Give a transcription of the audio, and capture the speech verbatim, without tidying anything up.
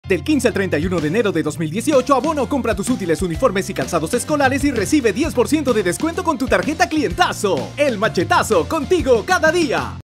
Del quince al treinta y uno de enero de dos mil dieciocho, Abono compra tus útiles, uniformes y calzados escolares y recibe diez por ciento de descuento con tu tarjeta Clientazo. El machetazo, contigo cada día.